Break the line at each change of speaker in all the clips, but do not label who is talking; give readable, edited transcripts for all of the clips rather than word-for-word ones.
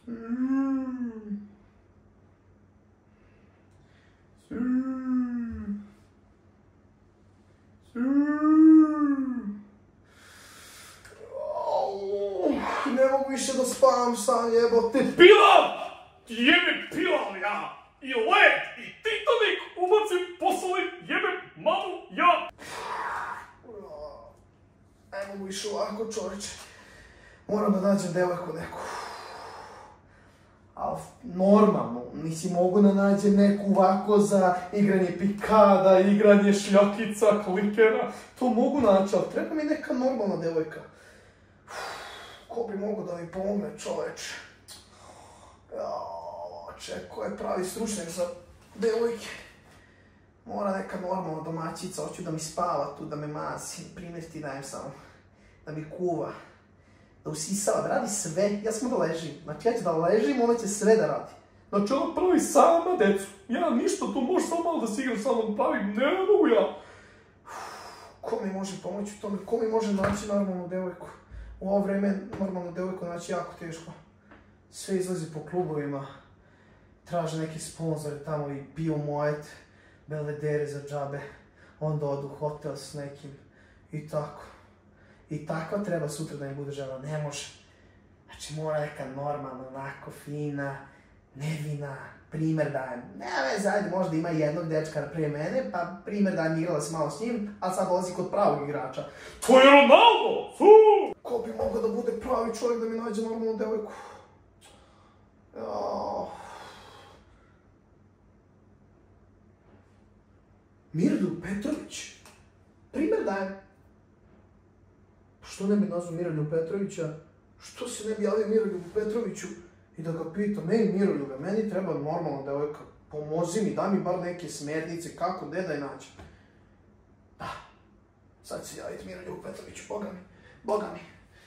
Ne mogu više da spavam sam, jebote.
Pilav! Jebem pilav ja! I led! I Titanic! Ubacim, posolim, jebem mamu ja!
Ne mogu više ovako, čovječe. Moram da nađem devojku neku. Ali normalno, nisi mogu da nađem neku ovako za igranje pikada, igranje šljokica, klikera. To mogu naći, ali treba mi neka normalna devojka. Ko bi mogu da mi pomogne, čoveče? Ko je pravi stručnjak za devojke? Mora neka normalna domaćica, hoću da mi spava tu, da me mazi. Primjer ti dajem samo. Da mi kuva. Da usisava, da radi sve. Ja samo da ležim. Znači ja ću da ležim, ona će sve da radi.
Znači ona pravi sama decu. Ja ništa, to možeš samo malo da si igram sama pravim, ne mogu ja.
Ko mi može pomoći u tome? Ko mi može naći normalnu devojku? U ovo vreme normalnu devojku naći jako teško. Sve izlazi po klubovima. Traže neki sponzori tamo i piju mojet, belvedere za džabe. Onda odu u hotel s nekim. I tako. I takva treba sutra da mi bude žena. Ne može. Znači mora neka normalna, onako fina, nevina. Primer dajem. Nema veze, ajde, možda ima jednog dečka prije mene, pa primer dajem, igrala se malo s njim, a sad dolazi kod pravog igrača.
To je Ronaldo!
Ko bi mogao da bude pravi čovjek da mi nađe normalnu devojku? Miroljub Petrović. Primer dajem. Što ne bi nazvao Miroljub Petrovića? Što se ne bi javio Miroljubu Petroviću i da ga pitam, ej Miroljube, meni treba normalna devojka, pomozi mi, daj mi bar neke smjernice, kako, gde da je nađem. Da, sad se javiti Miroljubu Petroviću, boga mi.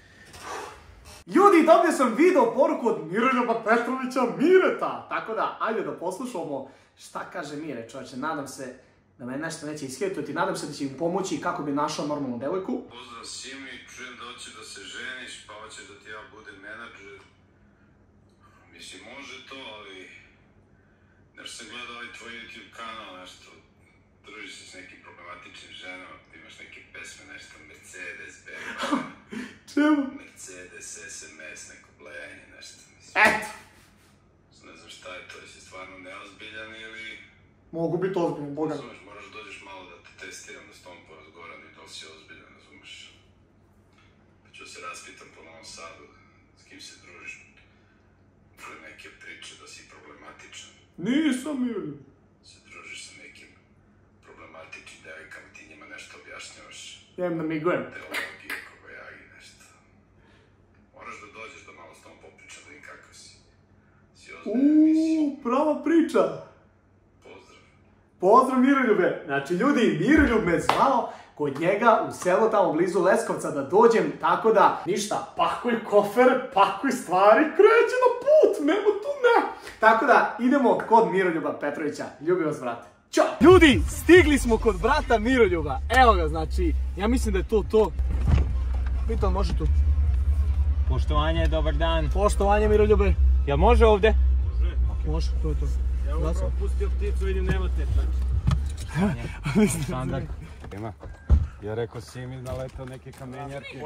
Ljudi, dobio sam video poruku od Miroljuba Petrovića Mireta, tako da, ajde da poslušamo šta kaže Mire, čovječe, nadam se da me nešto neće ishititi, nadam se da će im pomoći kako bi našao normalnu devojku.
Pozdrav Simi, čujem da hoće da se ženiš, pa hoće da ti ja budem menadžer. Mislim, može to, ali... Nešto sam gledao ovaj tvoj YouTube kanal, nešto, družiš se s nekim problematičnim ženama, imaš neke pesme, nešto, Mercedes, BMW,
Čemu?
Mercedes, SMS, neko blejanje, nešto, mislim.
Eto!
Ne znam šta je to, jesi stvarno neozbiljan ili...
Mogu biti ozbiljno, boga.
Razumeš, moraš dođeš malo da te testiram, da s tom porazgovaram i da li si ozbiljan, razumeš. Pa ću se raspitam po Novom Sadu, s kim se družiš. Čujem neke priče da si problematičan.
Nisam, Miroljub.
Se družiš sa nekim problematičnim devojkama, ti njima nešto objašnjavaš.
Ja im namigujem.
Teologije, kobajagi, nešto. Moraš da dođeš da malo s tom popričam, da vidim kakav si. Si ozbiljan, nisi.
Prava priča. Pozdrav Miroljube! Znači ljudi, Miroljub me zvao kod njega u selo tamo blizu Leskovca da dođem, tako da ništa, pakuj kofer, pakuj stvari, kreće na put, nema tu ne! Tako da idemo kod Miroljuba Petrovića, ljubi vas brate. Ćao! Ljudi, stigli smo kod brata Miroljuba, evo ga znači, ja mislim da je to. Pitan, može tu?
Poštovanje, dobar dan.
Poštovanje Miroljube.
Jel može ovde?
Može, to je to.
Ja vam upravo pustio pticu, vidim nemate Sandar.
Ima. Ja rekao si mi naletao neke kamenjarke.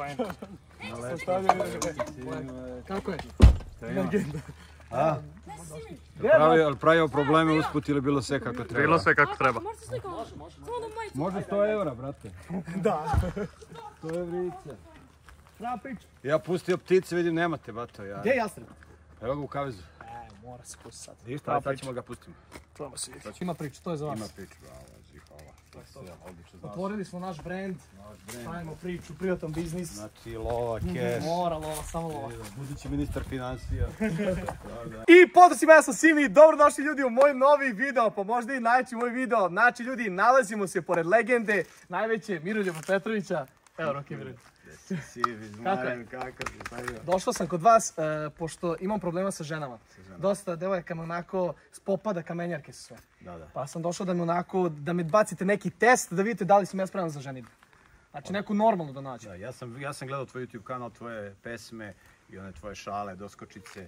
Kako je?
Legenda. A? Pravio probleme usput ili bilo sve kako treba?
Bilo sve kako treba.
Može 100 evra, brate.
Da.
100 evrice.
Prava priča.
Ja pustio ptice, vidim nemate, bato.
Gdje je jastreb?
Evo ga u kavezu.
Mora se pustiti sad.
Ništa, sad ćemo ga pustiti.
Čujemo se vidjeti. Ima priča, to je za vas.
Ima priča, bravo, hvala.
Otvorili smo naš brand, pravimo priču, privatan biznis.
Znači, lova, keš.
Mora lova, samo lova.
Budući ministar financija.
I pozdrav svima, ja sam Simi, dobrodošli ljudi u moj novi video, pa možda i najveći moj video. Znači ljudi, nalazimo se pored legende, najveće Miroljuba Petrovića. Evo, Roki Miroljub. Došao sam kod vas, pošto imam problema sa ženama. Dosta devojaka me onako spopada, kamenjarke su sve. Pa sam došao da me onako, da me bacite neki test, da vidite da li sam ja spreman za ženitbu. Znači neku normalnu da nađem.
Ja sam gledao tvoj YouTube kanal, tvoje pesme i one tvoje šale, doskočice.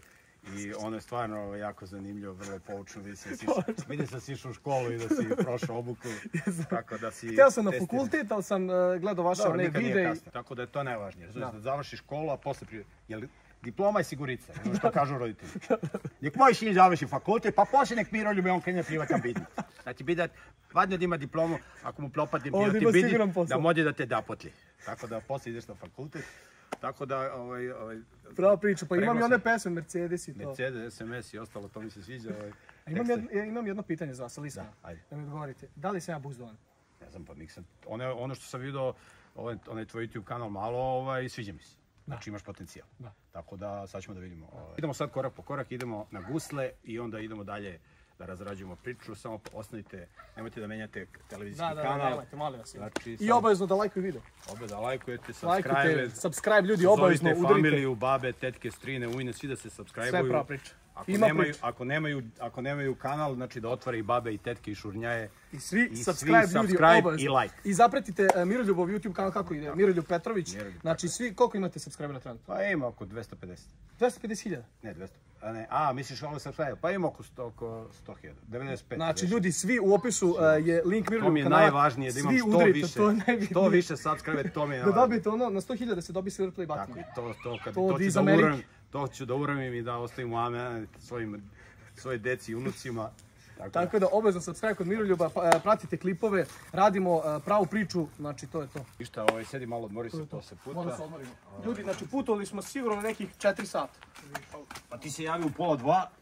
I ono je stvarno jako zanimljivo, vrlo je poučno. Vidim da si išao u školu i da si prošao obuku. Tako da si...
Htio sam na fakultet, ali sam gledao vaše one videe.
Tako da je to najvažnije. Znači da završiš školu, a posle prije... Diploma je sigurica, što kažu roditelji. Nek moj sin završi fakultet, pa poslije nek Miroljub on krene privatan biznis. Znači bidat, vadno da ima diplomu, ako mu propadne privati biznis, da može da te zapotli. Tako da poslije ideš na fakultet. Tako da,
Prava priča, pa imam i one pesme, Mercedes i to.
Mercedes, SMS i ostalo, to mi se sviđa.
Imam jedno pitanje za vas, Lisa. Da mi odgovorite. Da li sam ja buzdovan?
Ne znam, pa nisam. Ono što sam vidio, onaj tvoj YouTube kanal malo, sviđa mi se. Znači imaš potencijal. Tako da sad ćemo da vidimo. Idemo sad korak po korak, idemo na gusle i onda idemo dalje da razrađujemo priču. Samo ostanite, nemojte da menjate televizijski kanal.
Da, nemojte, molim vas. I obavezno da lajkuju video.
Obavezno da lajkujete,
subscribe ljudi, obavezno
udrite. Zovite familiju, babe, tetke, strine, ujne, svi da se subscribe-uju.
Sve prava priča.
Ako nemaju kanal, znači da otvore i babe i tetke i šurnjaje.
I svi subscribe ljudi, obavezno. I zapratite Miroljubov YouTube kanal, kako ide? Miroljub Petrović. Znači svi, koliko imate subscribera trenutno?
Pa ima oko 250.
250.000?
Ne, 200. Misliš ovo subscribe? Pa ima oko 100.000. 95.
Znači ljudi, svi u opisu je link Miroljub kanala.
To mi je najvažnije, da imam što više subscribe, to mi je
najvažnije. Da dobijete ono, na 100.000 da se dobije silver play button.
Tako, to ću da uramim i da ostavim u svoje deci i unucima.
Tako da obavezno subscribe kod Miroljuba, pratite klipove, radimo pravu priču, znači to je to.
Ništa, sedi malo, odmori se posle puta.
Malo se odmorimo. Ljudi, znači putovali smo sigurno na nekih 4 sata.
Pa ti se javio u pola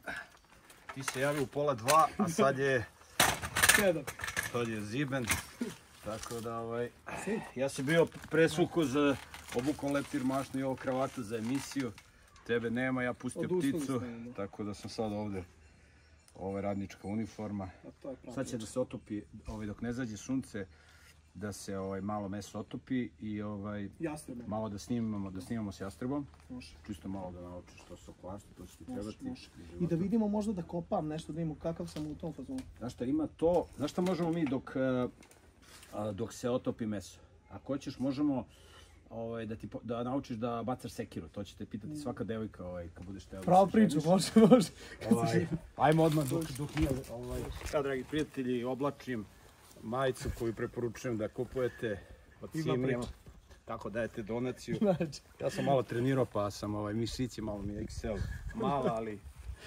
2, a sad je...
7.
Sad je ziben. Tako da, ja sam bio presvuko za obukom leptir mašnu i ovo kravatu za emisiju. Tebe nema, ja pustio pticu, tako da sam sad ovde. Ovo je radnička uniforma. Sad će da se otopi, dok ne zađe sunce, da se malo meso otopi i malo da snimamo s jastrebom. Čisto malo da naučiš što su oklarstvo, to će ti trebati.
I da vidimo možda da kopam nešto, da vidimo kakav sam u tom fazonu.
Znaš šta, ima to, znaš šta možemo mi dok se otopi meso? Ako hoćeš, možemo da naučiš da bacaš sekiru, to će te pitati svaka devojka kad budeš teo.
Pravo priču, može.
Ajmo odmah dok nije. Sada, dragi prijatelji, oblačim majicu koju preporučujem da kupujete od Simri. Tako dajete donaciju. Ja sam malo trenirao pa sam mišići, malo mi je XL mala, ali...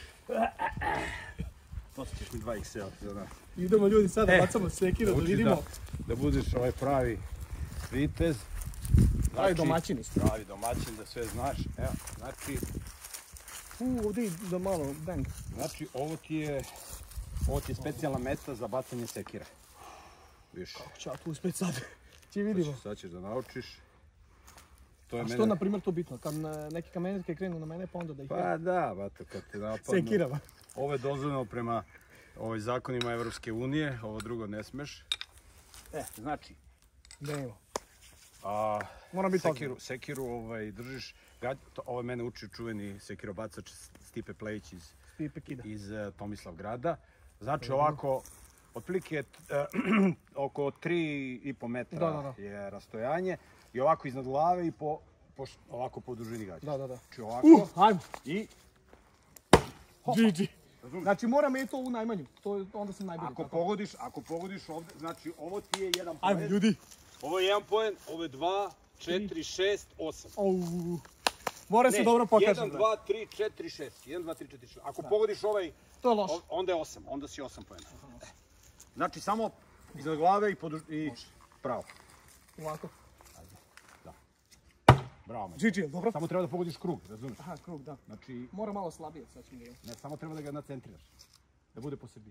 Poslije mi 2XL za nas.
Idemo ljudi sada, bacamo sekiru da vidimo.
Da budeš pravi vitez.
Pravi domaćin isto.
Pravi domaćin, da sve znaš. Evo, znači...
Ovdje je da malo bang.
Znači, ovo ti je specijalna meta za bacanje sekira. Viš.
Kako ću ja tu uspjeti sad? Ti vidimo.
Sad ćeš da naučiš.
A što na primjer to bitno? Kad neke kamenetke krenu na mene, pa onda da ih...
Pa da, bato, kad te napadnu.
Sekirava.
Ovo je dozvoljeno prema zakonima Evropske unije, ovo drugo ne smeš. Znači...
Idemo. Moram biti
sekiru držiš, ovo je mene učio čuveni sekirobacač Stipe Plejić iz Tomislavgrada. Znači ovako, otprilike oko 3,5 metra je rastojanje i ovako iznad glave i ovako po dužini gađaš.
Da.
Znači ovako i...
GG. Znači moram i to u najmanju, onda sam najbolji.
Ako pogodiš ovdje, znači ovo ti je jedan
poen. Ajde ljudi.
Ovo je 1 poen, ovo je 2, 4, 6, 8.
Mora se dobro pokažem.
1, 2, 3, 4, 6. 1, 2, 3, 4, 6. Ako pogodiš
to je loše.
Onda je 8, onda si 8 poena. Znači samo iznad glave i pravo.
Ovako.
Da. Bravo.
GG, dobro?
Samo treba da pogodiš krug, razumiješ?
Aha, krug, da.
Znači...
Mora malo slabije, sad ćemo gledati.
Ne, samo treba da ga nacentriraš. Da bude po sebi.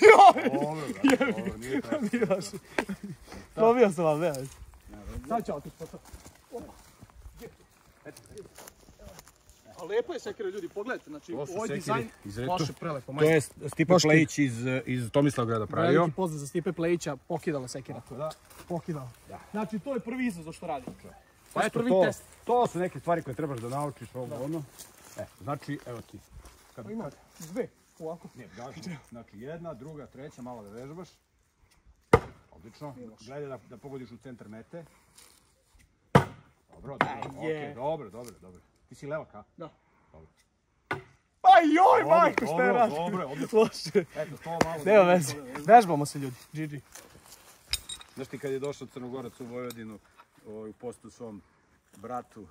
Nije vaši. Probio sam vam, ne. Sad ću otići po to. A lepo je sekira, ljudi, pogledajte, znači ovaj dizajn baš je prelepo.
To je Stipe Plejić iz Tomislavgrada pravio.
Veliki pozdrav za Stipe Plejića, pokidala sekira. Pokidala. Znači to je prvi izazov što radi.
Pa eto, to su neke stvari koje trebaš da naučiš. Znači, evo ti.
Ima dve, ovako.
Ne, znači jedna, druga, treća, malo da vežbaš. Odlično. Gledaj da pogodiš u centar mete. Dobro. Ti si levak, a?
Da.
Dobro.
Joj, majko, šta je raš?
Dobro,
Loše.
Eto, to malo.
Nema veze. Vežbamo se, ljudi. GG.
Znaš ti kad je došao Crnogorac u Vojvodinu, u postu svom bratu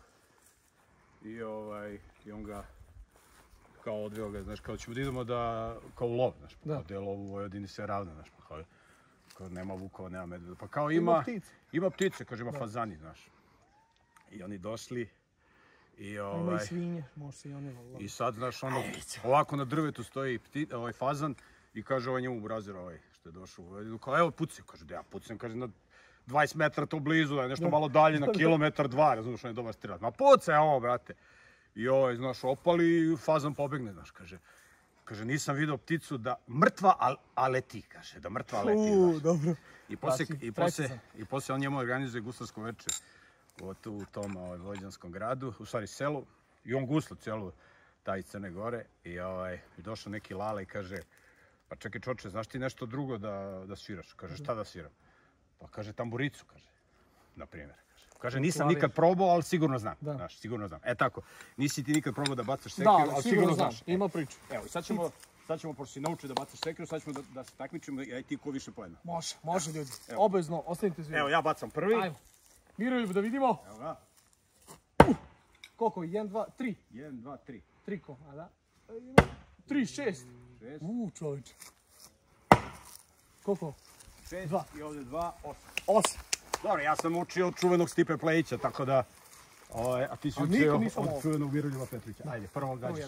i on ga kao odveo ga, znaš, kao ćemo da idemo kao u lov, znaš, pa kao lov u Vojvodini sve ravno, znaš, pa kao nema vukova, nema medveda, pa kao ima ptice, kaže, ima fazani, znaš. I oni došli i
Ima i svinje, može se i oni lov.
i sad, znaš, ovako na drvetu stoji fazan i kaže njemu burazir što je došao u Vojvodinu, kao evo pucaj, kaže da ja pucam, kaže na 20 metara to blizu, da je nešto malo dalje, na kilometar 2, razumiješ, on je dobar strilat. Ma pucaj ovo, brate. I znaš, opali i fazan pobegne, znaš, kaže, nisam vidio pticu da mrtva, a leti, kaže, da mrtva leti, znaš.
Dobro.
I poslije on njemu organizuje guslarsko večer u tom vojvođanskom gradu, u stvari selu, i on gusla cijelu taj iz Crne Gore i došao neki Lala i kaže, pa čekaj čoče, znaš ti nešto drugo da sviraš? Kaže, šta da sviram? Pa kaže, tamburicu, kaže, na primjer. Kaže, nisam nikad probao, ali sigurno znam. Znaš, sigurno znam. Tako, nisi ti nikad probao da bacaš sekiru, ali sigurno znaš.
Ima priču.
Evo, sad ćemo, pošto si naučio da bacaš sekiru, sad ćemo da se takmičimo i ti ko više pojedna.
Može ljudi. Obavezno, ostanite svi.
Evo, ja bacam prvi.
Ajmo. Miroljub, da vidimo.
Evo ga.
Koliko? 1, 2, 3.
1, 2, 3.
3 ko, a da? 3, 6. Čovječe. Koliko?
6 i ovdje 2, 8.
8.
Dobro, ja sam učio od čuvenog Stipe Plejića, tako da... A ti si učio od čuvenog Miroljuba Petrića. Ajde, prvo gađaš.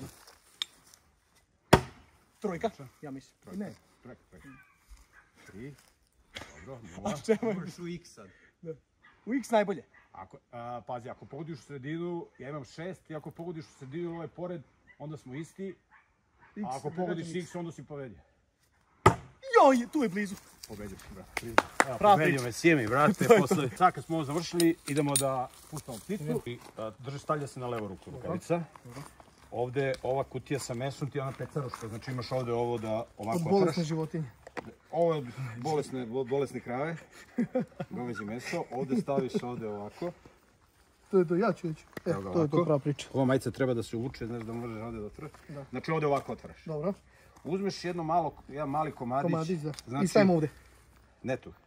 Trojka? Ja mislim. Ne.
Trojka. 3. Dobro, 0.
Možeš u X sad.
U X najbolje.
Pazi, ako pogodiš u sredinu, ja imam 6, i ako pogodiš u sredinu ovaj pored, onda smo isti. A ako pogodiš X, onda si pobedio.
Joj, tu je blizu.
Pobedio si, brate. Pobedio me sjemi, brate. Sad kad smo ovo završili, idemo da pustamo pticu. Drži, stavlja se na levu ruku rukavica. Ovdje ova kutija sa mesom ti je ona pecaroška, znači imaš ovdje ovo da ovako otvaraš.
Od bolesne životinje.
Ovo je bolesne krave, goveđe meso. Ovdje staviš ovdje ovako.
To je to, ja ću. To je to prava priča.
Ova majica treba da se uvuče, znaš da možeš ovdje da otvaraš. Znači ovdje ovako otvaraš.
Dobro.
Uzmeš jedan mali komadić.
I stavimo ovdje.
Ne tu.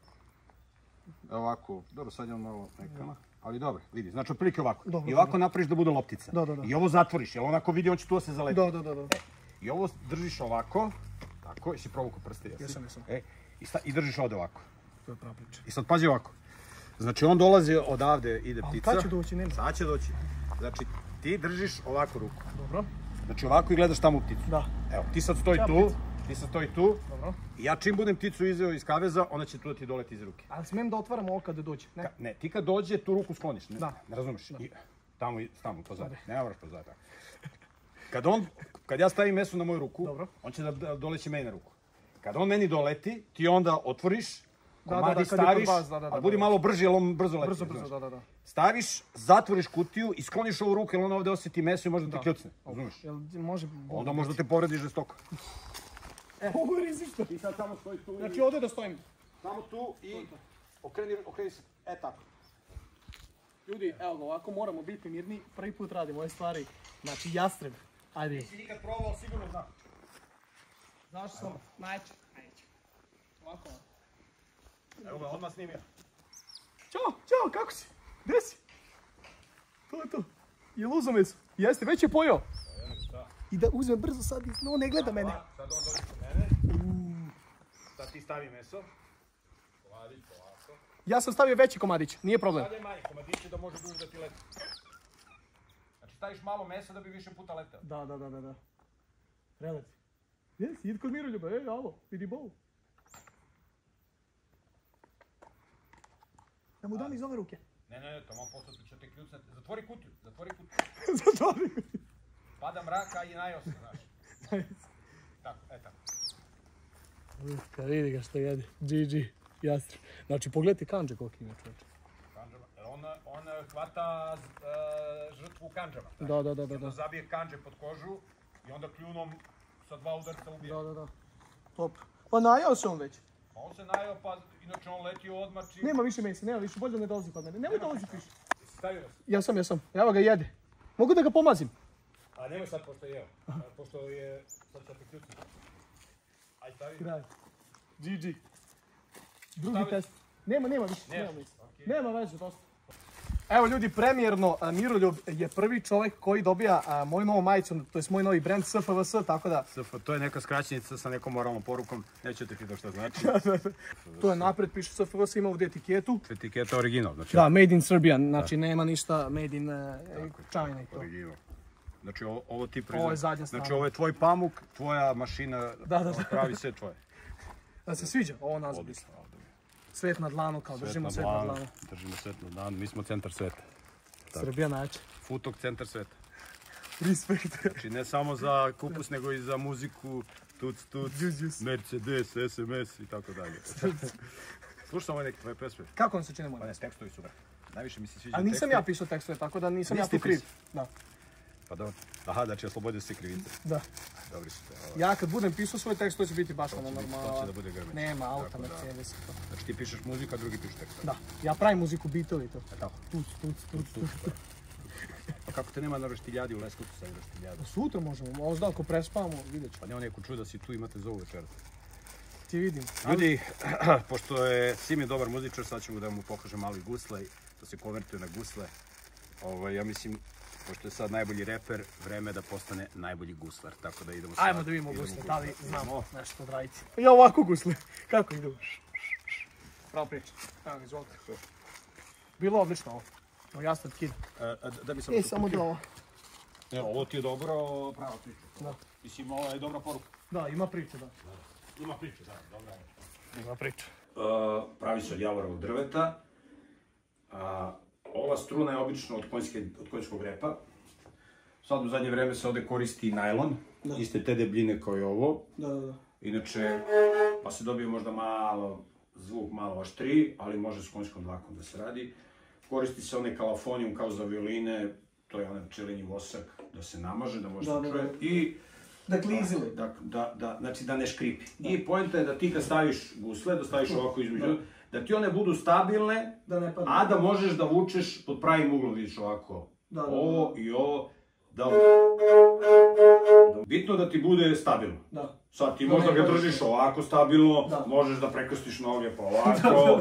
Ovako, dobro, sad je on malo nekana. Ali dobro, vidi, znači otprilike ovako. I ovako napraviš da bude loptica. I ovo zatvoriš, jer on ako vidi, on će tu da se zaleti. I ovo držiš ovako, tako, jesi provukao prste, jesi?
Jesam.
I držiš ovdje ovako.
To je prava priča.
I sad pazi ovako. Znači on dolazi odavde, ide ptica.
Ali kad će doći, nema?
Sad će doći. Znači ti držiš ovako ruku.
Dobro.
Znači ovako i gledaš tamo u pticu.
Da.
Evo, ti sad stoji tu. Dobro. I ja čim budem pticu izveo iz kaveza, ona će tu da ti doleti iz ruke.
Ali smijem da otvaram ovo kada dođe?
Ne, ti kad dođe, tu ruku skloniš. Ne razumiješ? Tamo pozadnje. Ne moraš pozadnje. Kad ja stavim meso na moju ruku, on će da doleći meni na ruku. Kad on meni doleti, ti onda otvoriš, komadi staviš, ali budi malo brži jer on brzo leti.
Brzo, da.
Staviš, zatvoriš kutiju i skloniš ovu ruku jer on ovdje osjeti meso i može da te kljucne. Razumiješ? Onda možda te povredi žestoko.
Ovo je rizično.
Ti sad samo stoji tu.
Znači ovdje da stojim.
Samo tu i okreni se. Tako.
Ljudi, evo ga, ovako moramo biti mirni. Prvi put radimo ove stvari. Znači, jastreb. Ajde.
Nisi nikad probao, sigurno znam.
Znaš sam, neću. Ovako.
Evo ga, odmah snimio.
Ćao, kako si? Gdje si? To je to. Jel uzeo meso? Jeste, već je pojeo. I da uzmem brzo sad, no ne gleda mene.
Sad on dođe kod mene. Sad ti stavi meso. Komadić, ovako.
Ja sam stavio veći komadić, nije problem.
Sad je manji komadić da može duže da ti leti. Znači staviš malo mesa da bi više puta letao.
Da. Preleti. Jesi, idi kod Miroljuba, alo, vidi bol. Da mu dam iz ove ruke.
Ne, to malo posle će te kljucati. Zatvori kutiju.
Zatvori kutiju.
Pada mraka i najeo se, znaš. Tako, tako.
Vidi ga što jede. GG, jastreb. Znači, pogledajte kanđe koliko ima čovječe.
On hvata žrtvu kanđama.
Da.
Zabije kanđe pod kožu i onda kljunom sa 2 udarca ubije.
Da. Top. Pa najao se on već.
Pa on se najao, pa inače on letio odmah čim...
Nema više mesa, bolje da ne dolazi kod mene. Nemoj dolaziti više.
Jesi stavio nas?
Jesam. Evo ga jede. Mogu da ga pomazim?
A nemoj sad, pošto je, pošto je, sad ću priključiti. Aj, stavi.
Kraj. GG. Drugi test. Nema više. Nema veze, dosta. Evo ljudi, premijerno, Miroljub je prvi čovjek koji dobija moju novu majicu, to je moj novi brand SFVS, tako da...
To je neka skraćenica sa nekom moralnom porukom, nećete pitati šta znači.
To je napred, piše SFVS, ima ovdje etiketu.
Etiketa original, znači...
Da, made in Serbia, znači nema ništa made in China i to.
Original. Znači ovo ti
Ovo je zadnja strana.
Znači ovo je tvoj pamuk, tvoja mašina, pravi sve tvoje.
Da se sviđa, ovo nazva mislim. Svet na dlanu, kao držimo svet na dlanu.
Držimo svet na dlanu, mi smo centar sveta.
Srbija najjača.
Futog centar sveta.
Respekt.
Znači ne samo za kupus, nego i za muziku, tuc, Mercedes, SMS i tako dalje. Slušaj samo neke tvoje pesme.
Kako vam se čine moje
pesme? Tekstovi su, najviše mi se sviđaju
tekstovi. A nisam ja pisao tekstove, tako da nisam ja tu kriv.
Pa dobro. Aha, znači oslobodio se krivice.
Da.
Dobri su te.
Ja kad budem pisao svoj tekst, to će biti baš ono normalno.
To će da bude Grmeć.
Nema auta, Mercedes.
Znači ti pišeš muziku, a drugi pišu tekst.
Da. Ja pravim muziku, beatovi i to.
Tako.
Tuc.
Pa kako te nema na Roštiljadi u Leskovcu sad Roštiljadi?
Sutra možemo, ovo zda ako prespavamo, vidjet ću.
Pa nema neku čuda si tu, imate zovu večeras.
Ti vidim.
Ljudi, pošto je Sim je dobar muzičar, sad ćemo da mu pokažem mali gusle, to se konvertuje na gusle. Ja mislim, pošto je sad najbolji reper, vreme je da postane najbolji guslar, tako da idemo sad.
Ajmo da vidimo gusle, da li znamo nešto odraditi. Ja ovako gusle, kako idu? Pravo priča, evo izvolite. Bilo odlično ovo. Jasno kid.
Da bi sam
samo da ovo.
Evo, ovo ti je dobro prava priča.
Da.
Mislim, ovo je dobra poruka.
Da, ima priče, da.
Ima priče, da, dobra je.
Ima priče.
Pravi se od javorovog drveta. Ova struna je obično od konjskog repa. Sad u zadnje vreme se ovdje koristi najlon, iste te debljine kao i ovo.
Da.
Inače, pa se dobije možda zvuk malo oštriji, ali može s konjskom dlakom da se radi. Koristi se onaj kalafonijum kao za violine, to je onaj pčelinji vosak da se namaže, da može se čuje. I
da klizili.
Znači da ne škripi. I poenta je da ti kad staviš gusle, da staviš ovako između, da ti one budu stabilne, a da možeš da vučeš pod pravim uglom, vidiš ovako. Ovo i ovo. Bitno da ti bude stabilno. Sad ti možda ga držiš ovako stabilno, možeš da prekrstiš noge pa ovako.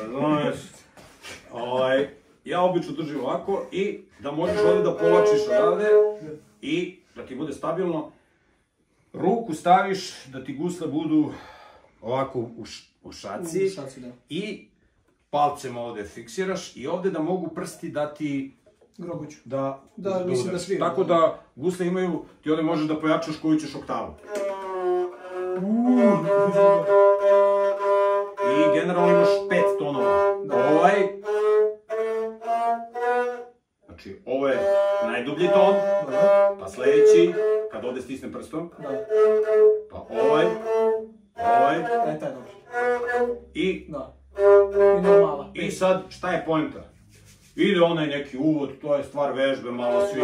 Ja obično držim ovako i da možeš ovdje da povlačiš odavde i da ti bude stabilno. Ruku staviš da ti gusle budu ovako u šaci i palcem ovdje fiksiraš i ovdje da mogu prsti da ti
grobuću.
Da
mislim da svijem.
Tako da gusle imaju, ti ovdje možeš da pojačaš koju ćeš oktavu. I generalno imaš 5 tonova. Znači ovo je najdublji ton, pa sljedeći, kad ovdje stisnem prstom, pa ovaj, i sad šta je pointa? Ide onaj neki uvod, to je stvar vežbe, malo svi.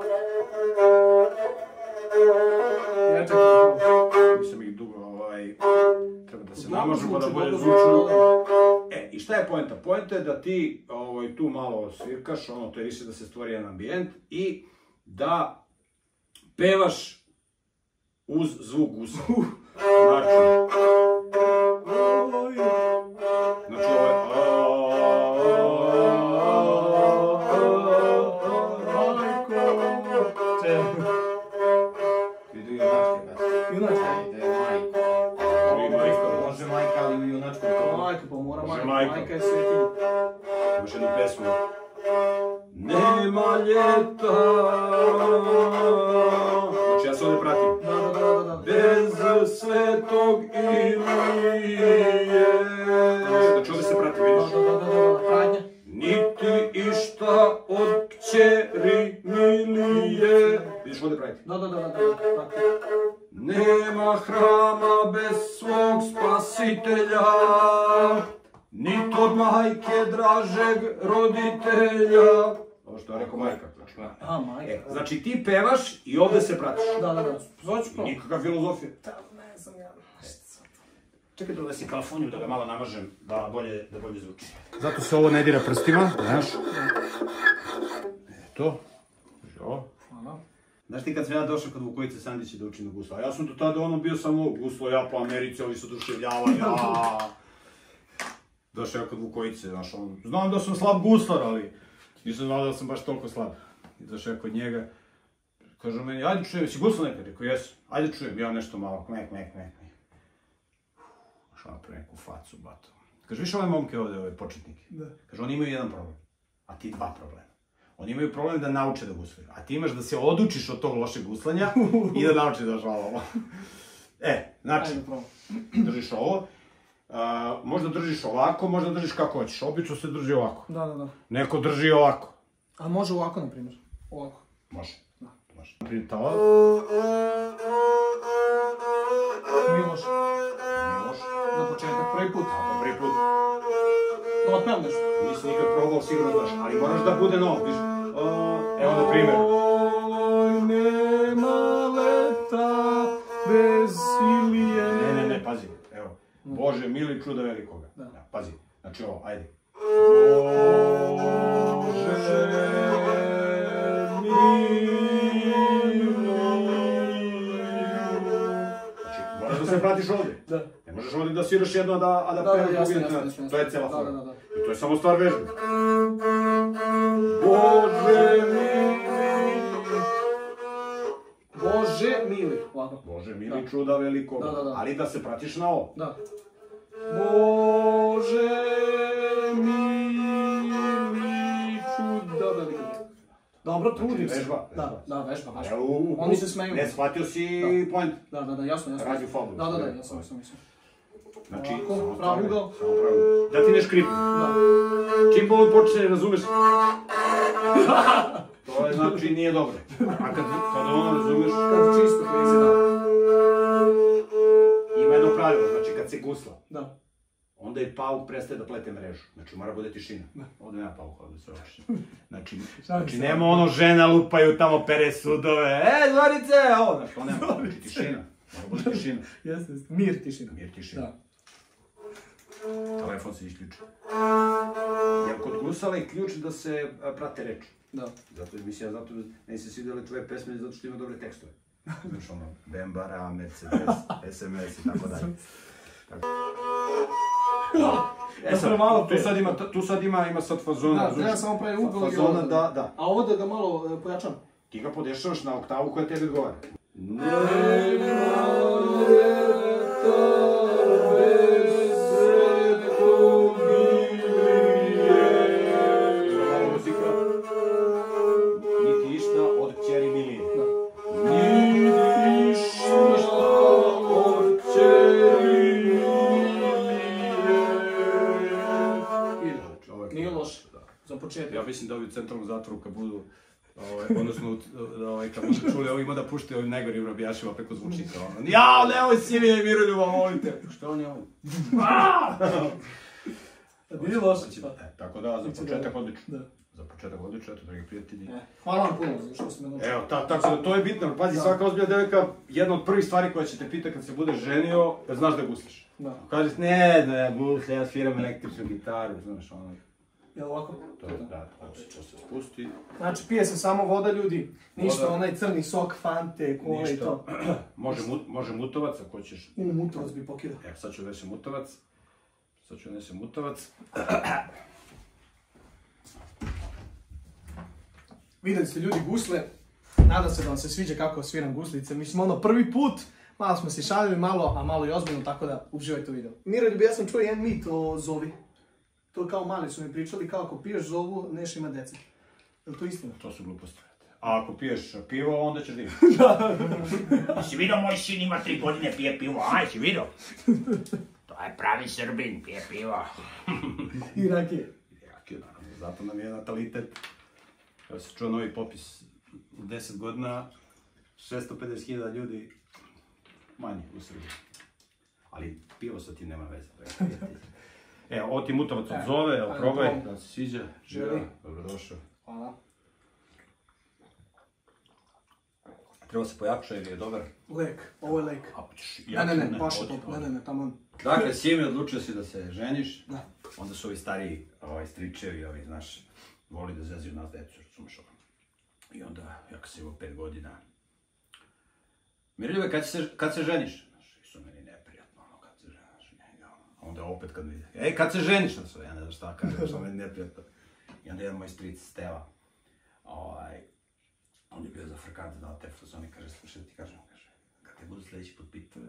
Nisam ih dugo, treba da se namažu pa da bolje zvuču. I šta je poenta? Poenta je da ti tu malo svirkaš, to je više da se stvori jedan ambijent i da pevaš uz zvuk gusa. Znači ovo je...
Majka je svetinja.
Imaš jednu pesmu. Nema ljeta. Znači ja se ovdje pratim. Bez svetog Ilije. Znači ovdje se pratim, vidiš? Niti išta od kćeri Milije. Vidiš ovdje pratim?
Da.
Nema hrama bez svog spasitelja. Nit od majke dražeg roditelja. Ovo što je rekao majka. Znači ti pevaš i ovdje se pratiš.
Da.
Nikakva filozofija.
Ne znam ja.
Čekaj da si kalafoniju da ga malo namažem, da bolje zvuči. Zato se ovo ne dira prstima, znaš. Eto. Znaš ti kad sam ja došao kod Vukojice Sandića da učim na guslu, a ja sam do tada ono bio samo guslo, ja po Americi, ovi su oduševljavali, Došao ja kod Vukojice, znaš, znam da sam slab guslar, ali nisam znao da sam baš toliko slab. I došao ja kod njega, kaže meni, ajde čujem, si gusla nekad? Rekao, jesu, ajde čujem, ja nešto malo, mek. Šao napravim neku facu, bato. Kaže, viš ove momke ovdje, ove početnike? Kaže, oni imaju jedan problem, a ti dva problema. Oni imaju problem da nauče da guslaju, a ti imaš da se odučiš od tog lošeg guslanja i da naučiš da žvalo. Znači, držiš ovo, možda držiš ovako, možda držiš kako hoćeš, obično se drži ovako.
Da.
Neko drži ovako.
A može ovako, na primjer? Ovako.
Može. Naprimjer, tala.
Miloš. Za početak, prvi put. Da otpevam nešto.
Nisi nikad probao, sigurno znaš, ali moraš da bude novo, viš. Evo na primjer.
Nema leta bez Ilije.
Ne, pazi, evo. Bože, mili čuda velikoga. Pazi, znači ovo, ajde. Bože, moraš da se pratiš ovdje. Ne možeš ovdje da sviraš jedno, a da pevaš drugi. To je cijela forma. I to je samo stvar vežbe.
Bože mili. Ovako.
Bože mili čuda velikog. Ali da se pratiš na ovo.
Da. Bože mili čuda velikog. Dobro, trudim se.
Vežba.
Da, vežba. Oni se smeju.
Ne, shvatio si point.
Da, jasno.
Radio fabu.
Da, jasno.
Znači,
pravi ugao.
Da ti ne škripi. Čim ovo počne, razumeš? To je znači nije dobro. A kada ono razumeš...
Kad čisto krizi, da.
Ima jedno pravilo, znači kad se gusla.
Da.
Onda i pauk prestaje da plete mrežu. Znači mora bude tišina. Ovdje nema pauka, ovdje sve očišće. Znači nema ono žena lupaju tamo pere sudove. Zorice! Ovo, znači to nema. Znači tišina. Mora bude tišina.
Jeste. Mir tišina.
Da. Telefon se isključi. Jer kod gusala je ključ da se prate reči.
Da.
Zato ne se svidjeli tvoje pesme zato što ima dobre tekstove. Znaš ono, Bembara, Mercedes, SMS i tako dalje. Tu sad ima sad fazona.
Da, treba samo pravi ugao i
fazona, da.
A ovo da ga malo pojačam.
Ti ga podešavaš na oktavu koja tebi odgovara. Ja mislim da ovi u centralnom zatvoru kad budu, odnosno kad budu čuli ovima da puštaju ovim najgorim robijašima preko zvučnika. Jao, nemoj Silije i Miroljuba, molite! Što on je ovo?
Nije loše.
Tako da, za početak odlično. Za početak odlično, eto, dragi prijatelji.
Hvala vam puno za što ste me naučili.
Evo, tako da to je bitno. Pazi, svaka ozbiljna devojka, jedna od prvih stvari koja će te pita kad se bude ženio, da znaš da gusliš. Kažeš, ne, gusle, ja sviram električnu gitaru, znaš, ono.
Jel ovako?
Da, to se spusti.
Znači pije se samo voda, ljudi. Ništa, onaj crni sok, fante, kola i to.
Može mutovac ako ćeš.
Mutovac bi pokidao.
Evo, sad ću odnesem mutavac.
Vidjeli ste ljudi gusle. Nadam se da vam se sviđa kako sviram guslice. Mislim, ono prvi put. Malo smo se šalili, a malo i ozbiljno, tako da uživajte u videu. Miroljub, ja sam čuo jedan mit o zovi. To kao mali su mi pričali, kao ako piješ zovu, neš ima dece. Je li to istina?
To su gluposti. A ako piješ pivo, onda ćeš diviti.
Si vidio, moj sin ima 3 godine, pije pivo, si vidio? To je pravi Srbin, pije pivo.
I rakije.
Rakije, naravno. Zato nam je natalitet. Ja sam čuo novi popis u 10 godina, 650.000 ljudi manje u Srbiji. Ali pivo sa tim nema veze. Evo, ovo ti mutavac od zove, evo probaj, da se sviđa.
Želi.
Dobrodošao.
Hvala.
Treba se pojača jer je dobar.
Lek, ovo je lek. Ne, baš je to, ne, tamo.
Dakle, Simi, odlučio si da se ženiš. Da. Onda su ovi stariji stričevi, ovi, znaš, voli da zeziju nas decu, razumiješ ovo. I onda, ja kad sam imao 5 godina, Miroljube, kad se ženiš? Isto meni neprijatno, kad se ženiš. Onda opet kad mi ide, kad se ženiš? Ja ne znam šta kažem, što meni neprijatno. I onda jedan moj stric, Steva, on je bio za frkant dao te fazone, kaže, slušaj, ti kažem, kaže, kad te budu sljedeći put pitao,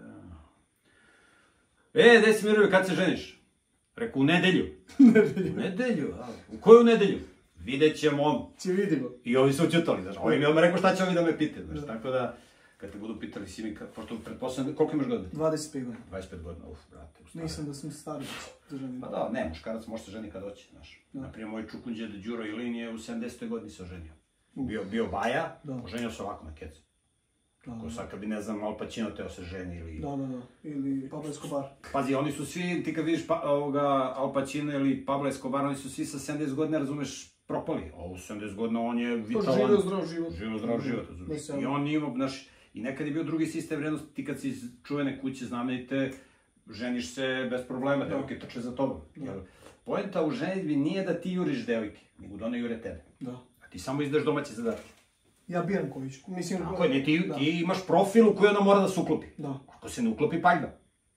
gdje si Miroljube, kad se ženiš? Reku, u nedelju. U nedelju? U koju nedelju? Vidjet ćemo.
Će vidimo.
I ovi su učutali, znaš, ovi mi odmah rekao šta će ovi da me pitaju, znaš, tako da, kad te budu pitali si mi, pošto pretpostavljam, koliko imaš godina?
25 godina.
25 godina, brate, ustane.
Nisam da sam stari državni.
Pa da, ne, muškarac može se ženi kad hoće, znaš. Naprimjer, moj čukunđe Đuro Ilin je u 70. godini se oženio. Bio baja, oženio se ovako na kecu. Ko sad kad bi, ne znam, Al Pacino teo se ženi ili...
Da, ili Pablo Escobar.
Pazi, oni su svi, ti kad vidiš Al Pacino ili Pablo Escobar, oni su svi sa 70 godina, razumeš, propali. A u 70 godina on je vitalan...
Živio zdrav život.
Živio zdrav život, razumeš. I on ima, znaš, i nekad je bio drugi sistem vrednosti, ti kad si iz čuvene kuće znamenite, ženiš se bez problema, devojke trče za tobom. Poenta u ženitbi nije da ti juriš devojke, nego da one jure tebe. A ti samo izdaš domaće zadatke.
Ja biram koji ću.
Tako je, ti imaš profil u koji ona mora da se uklopi. Ako se ne uklopi, paljda.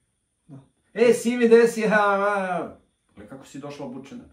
Simi, gde si? Gle kako si došla obučena.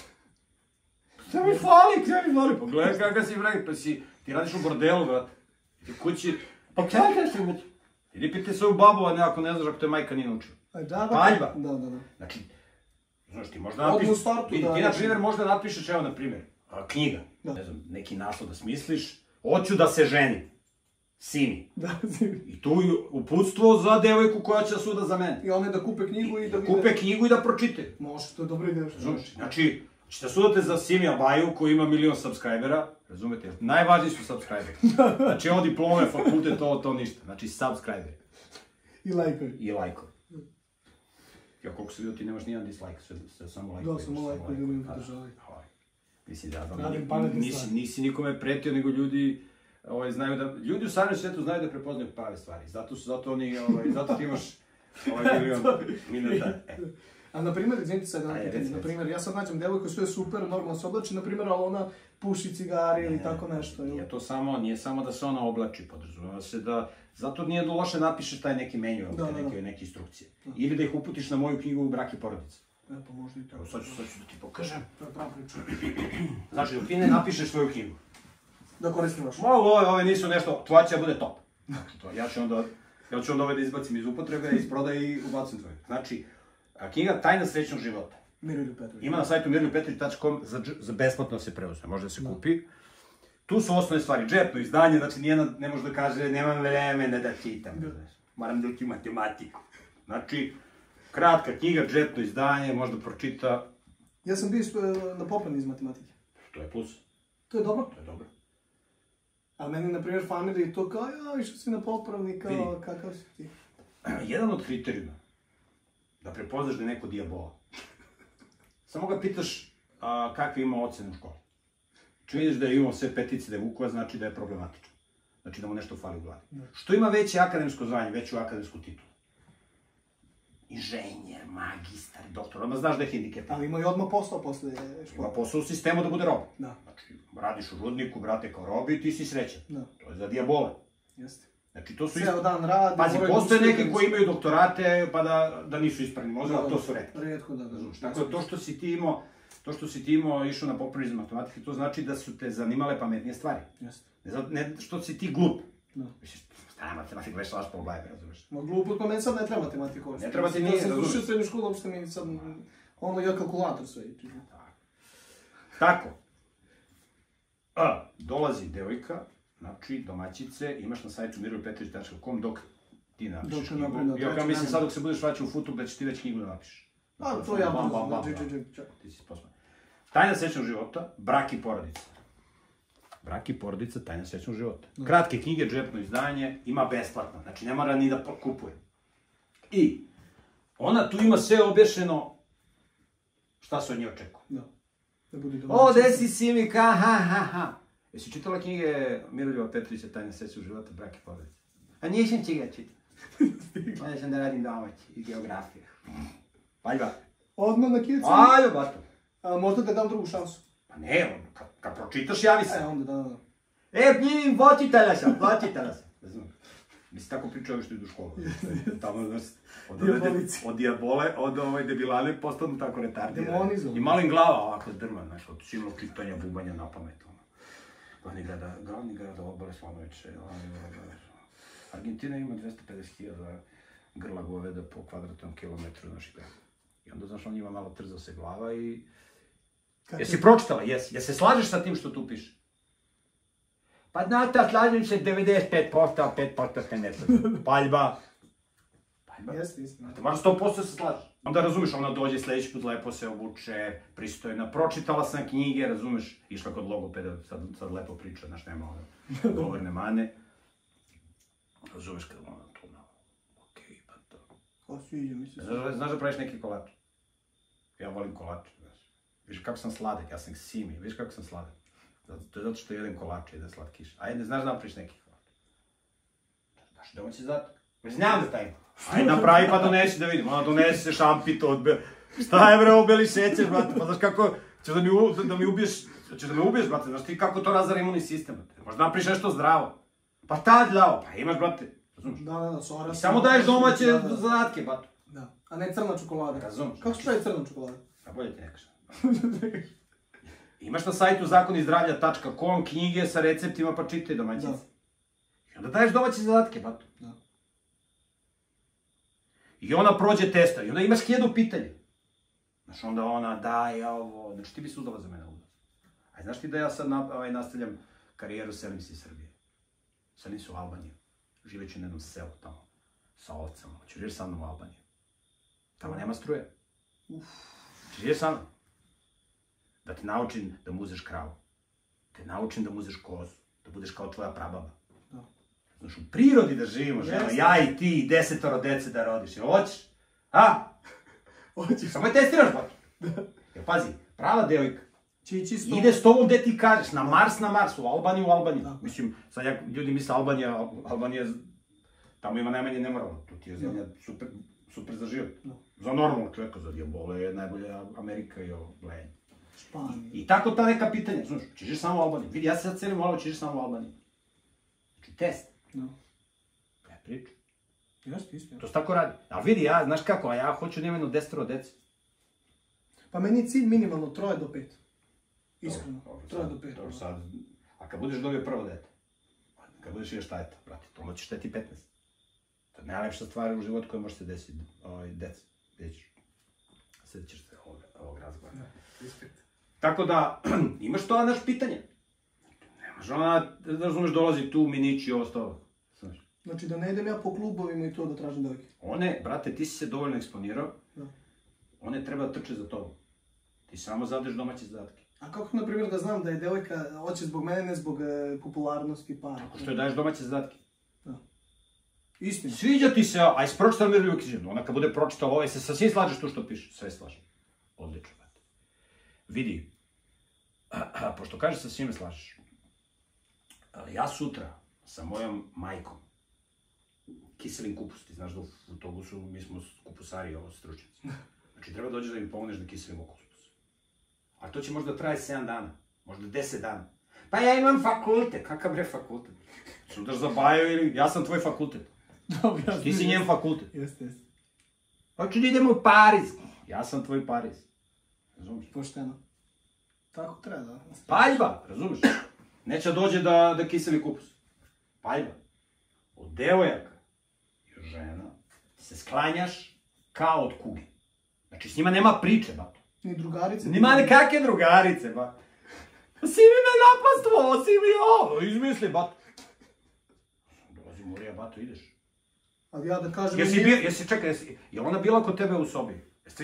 Šta mi fali? Pogledaj kakav si vrag, pa si, ti radiš u bordelu, brate. Ti kući, pa kakav si ubučen? Idi pite svoju babu, a ne ako ne znaš ako te majka nije naučila. Paljba. Znači, znaš ti možda napišeš, ti na primjer možda napišeš, evo na primjer, knjiga, ne znam, neki naslov da smisliš, hoću da se ženi, Simi. I tu je uputstvo za devojku koja će da suda za mene.
I one da kupe knjigu i da vide...
Kupe knjigu i da pročitaju.
Može, to je dobro ideja.
Znači, ćete sudate za Simi Abaju koji ima 1.000.000 subscribera, razumete? Najvažniji su subscriberi. Znači, ovo diplome, fakultet, to ništa. Znači, subscriberi.
I lajkovi.
I lajkovi. Ja koliko se vidio, ti nemaš nijedan dislike, sve samo lajkovi.
Da, samo lajkovi, ljudi mi podržavaju.
Mislim, ja znam, nisi nikome pretio, nego ljudi znaju da... Ljudi u savremenom svijetu znaju da prepoznaju prave stvari. Zato oni, zato ti imaš 1.000.000
A na primjer, izvinite sad, na primjer, ja sad nađem devojku, sve je super, normalno se oblači, na primjer, ali ona puši cigare ili tako nešto.
Nije samo da se ona oblači, podrazumeva se da... Zato nije loše napišeš taj neki menju, neke instrukcije. Ili da ih uputiš na moju knjigu Brak i porodica.
Pa možda i tako.
Sad ću da ti pokažem.
To je prava priča.
Znači, dok ti ne napišeš svoju knjigu.
Da koristim vašu.
Ove nisu nešto, tvoja će bude top. Ja ću onda da izbacim iz upotrebe, iz prodaje i ubacim tvoje. Znači, knjiga Tajna srećnog života.
Miroljub Petrović.
Ima na sajtu miroljubpetrović.com, za besplatno se preuzme, može da se kupi. Tu su osnovne stvari, džepno izdanje, znači nijedna ne može da kaže nemam vremena da čitam. Moram da učim matematiku. Znači, kratka knjiga, džepno izdanje, možda pročita...
Ja sam bio na popravni iz matematike.
To je plus.
To je dobro?
To je dobro.
A meni, na primjer, familija to kao, išao si na popravni, kao, kakav si ti?
Jedan od kriterijuma da prepoznaš da je neko dijabola. Samo ga pitaš kakve ima ocene u školi. Če vidiš da je imao sve petice, da je Vukova, znači da je problematičan. Znači da mu nešto fali u glavi. Što ima veće akademsko zvanje, veću akademsku titulu? Inženjer, magistar, doktor, odmah znaš da je hendikepan.
Ali ima i odmah posao posle škole.
Ima posao u sistemu da bude rob. Znači, radiš u rudniku, brate, kao robi i ti si srećan. To je za dijabole.
Jeste.
Znači, to su...
Ceo dan radi...
Pazi, postoje neki koji imaju doktorate, pa da nisu ispravni mozga, ali to su retko.
Rijetko, da.
Tako da to što si ti imao, išao na popravni iz matematike, to znači da su te zanimale pametnije stvari.
Jeste.
Ne što si ti glup. Misliš, šta je matematika, već laš probleme, razumiješ?
Ma glupo, pa meni sad ne treba matematika.
Ne treba ti nije, razumiješ?
Ja sam završio srednju školu, uopšte mi sad... Ono je kalkulator sve.
Tako. Dolazi devojka, znači domaćice, imaš na sajtu miroljubpetrović.com dok ti napišeš knjigu. Ja mislim sad dok se budeš vraćao u futu da će ti već knjigu da napišeš.
To ja brzo,
ti si posman. Tajna srećnog života, brak i porodica. Brak i porodica, tajna srećnog života. Kratke knjige, džepno izdanje, ima besplatno, znači ne mora ni da kupuje. I ona tu ima sve obješeno šta se od nje očekuje. O, desi si mi ka, ha. Jesi čitala knjige Miroljuba Petrovića, Tajna srećnog života, brak i porodica? A nisam će ga čitati. Onda sam da radim domaći i geografiju. Paljba.
Odmah na kicu?
Ajde, bato.
A možda da dam drugu šansu?
Pa ne, kad pročitaš, javi se.
Onda, da.
Počitala sam. Mislim, tako pričaju ovi što idu u školu. Tamo, znaš,
Dijabolici.
od dijabole, od debilane, postanu tako retardirani.
Demonizovani.
I malo im glava ovako drma, znaš, od silnog čitanja, bubanja na pamet. Glavni grada obale Slanoviće. Argentina ima 250.000 grla goveda po kvadratnom kilometru, znaš, i onda, znaš, on ima malo trzao se glava i... Jesi pročitala? Jesi. Jesi se slažeš sa tim što tu piše? Pa znate, slažem se 95%, a 5% se ne slažem. Paljba.
Jeste, istina.
Te moraš 100% se slažeš. Onda razumeš, ona dođe sljedeći put, lepo se obuče, pristojna. Pročitala sam knjige, razumeš, išla kod logopeda, sad lepo priča, znaš, nema ono, govorne mane. Razumeš kad ona tu na, okej, pa to.
O, sviđa mi se.
Znaš da praviš neki kolač? Ja volim kolač, znaš. Viš kako sam sladak, ja sam Simi, viš kako sam sladak. To je zato što jedem kolače, jedem slatkiš. Ajde, znaš da napraviš neki kolač? Znaš domaći zadatak? Znam da taj. Ajde napravi pa donesi da vidim. Ona donesi se šampit odbe. Šta je bre obeli šećer, brate? Pa znaš kako, ćeš da mi ubiješ, brate. Znaš ti kako to razara imunni sistem, brate. Možda napraviš nešto zdravo. Pa tad zdravo, pa imaš, brate. Razumiješ?
Da, sora.
I samo daješ domaće zadatke, brate.
Da, a ne crna čokolada.
Razumiješ?
Kako se pravi crna čokolada?
A bolje ti ne kažem. Imaš na sajtu zakonizdravlja.com knjige sa receptima pa čitaj domaćice. I onda daješ domaće zadatke, bato.
Da.
I ona prođe testa i onda imaš 1000 pitanja. Znaš, onda ona daje ovo, znači ti bi se udala za mene ludac. A znaš ti da ja sad nastavljam karijeru, selim se iz Srbije. Selim se u Albaniju. Živeću na jednom selu tamo, sa ovcama. Hoću živjeti sa mnom u Albaniju. Tamo nema struje. Hoću živjeti sa mnom. Da te naučim da muzeš kravu. Te naučim da muzeš kozu. Da budeš kao tvoja prababa. Znaš, u prirodi da živimo, ženo, ja i ti i 10 dece da rodiš. Jel hoćeš? A?
Hoćeš.
Samo je testiraš, bato. Jer pazi, prava devojka.
Čisto.
Ide s tobom gde ti kažeš, na Mars, u Albaniju. Mislim, sad ljudi misle Albanija, tamo ima najmanje nemoralno. Tu ti je zemlja super za život. Za normalnog čovjeka, za dijabole je najbolja Amerika i ovo, gledanje.
Španija.
I tako ta neka pitanja, znaš, ćeš samo u Albaniju. Vidi, ja se sad celim malo, ćeš samo u Albaniju. Znači, test. Ja pričam.
Jeste, istina.
To se tako radi. Ali vidi, ja, znaš kako, a ja hoću nemeno 10 dece.
Pa meni je cilj minimalno 3 do 5. Iskreno, 3 do 5.
Dobro, sad, a kad budeš dobio prvo dete, kad budeš ideš tajta, brate, to ćeš teti 15. To je najlepša stvar u životu koja može se desiti, dece, vidjet ćeš. Sjetit ćeš se ovog razgovora. Tako da, imaš to naš pitanje. Nemaš ona, da razumeš, dolazi tu, minići, ovo stova.
Znači da ne idem ja po klubovima i to da tražim devojke.
One, brate, ti si se dovoljno eksponirao, one treba da trče za tobom. Ti samo zadeš domaće zadatke.
A kako, na primjer, da znam da je devojka hoće zbog mene, ne zbog popularnosti, para?
Tako što je daješ domaće zadatke.
Istina.
Sviđa ti se, aj si pročitala Miroljubu književnu, ona kad bude pročitala ovo, se sa svim slažeš tu što piše, sve slažem. Odlično, brate. Vidi, pošto kažeš sa svime slažeš, ja sutra sa mojom majkom, kiselim kupus, ti znaš da u autobusu mi smo kupusari, ovo stručnici. Znači treba dođeš da mi pomogneš da kiselimo kupus. A to će možda traje 7 dana, možda 10 dana. Pa ja imam fakultet, kakav bre fakultet? Sudaš za baju ili ja sam tvoj fakultet. Ti si njen fakultet.
Jeste.
Hoću da idemo u Pariz. Ja sam tvoj Pariz. Razumiješ?
Pošteno. Tako treba da.
Paljba, razumiješ? Neće dođe da kiseli kupus. Paljba. Od devojaka i žena se sklanjaš kao od kuge. Znači s njima nema priče, bato.
Ni drugarice.
Nima nekakve drugarice, ba. Si mi me napastvo, si mi ovo, izmisli, bato. Dolazi Morija, bato, ideš.
Ali ja da kažem...
Je ona bila kod tebe u sobi?